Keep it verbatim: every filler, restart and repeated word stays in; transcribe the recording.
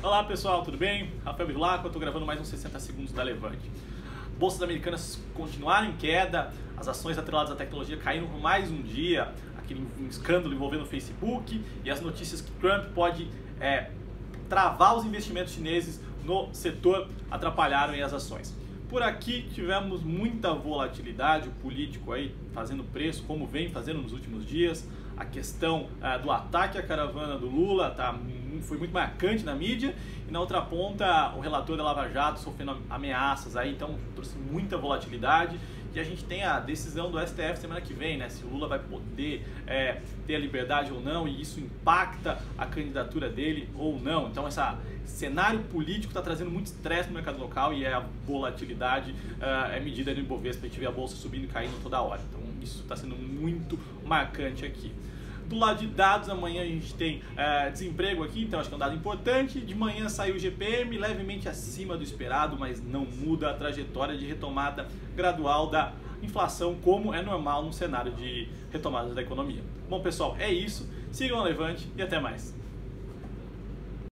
Olá pessoal, tudo bem? Rafael Bilaco, eu estou gravando mais uns sessenta segundos da Levante. Bolsas americanas continuaram em queda, as ações atreladas à tecnologia caíram por mais um dia, aquele escândalo envolvendo o Facebook e as notícias que Trump pode é, travar os investimentos chineses no setor atrapalharam aí as ações. Por aqui tivemos muita volatilidade, o político aí fazendo preço, como vem fazendo nos últimos dias. A questão uh, do ataque à caravana do Lula tá, foi muito marcante na mídia, e na outra ponta o relator da Lava Jato sofrendo ameaças aí, então trouxe muita volatilidade. E a gente tem a decisão do S T F semana que vem, né? Se o Lula vai poder é, ter a liberdade ou não, e isso impacta a candidatura dele ou não. Então esse cenário político está trazendo muito estresse no mercado local, e a volatilidade uh, é medida no Ibovespa. A gente vê a bolsa subindo e caindo toda hora. Então isso está sendo muito marcante aqui. Do lado de dados, amanhã a gente tem uh, desemprego aqui, então acho que é um dado importante. De manhã saiu o G P M, levemente acima do esperado, mas não muda a trajetória de retomada gradual da inflação, como é normal no cenário de retomada da economia. Bom pessoal, é isso. Sigam a Levante e até mais.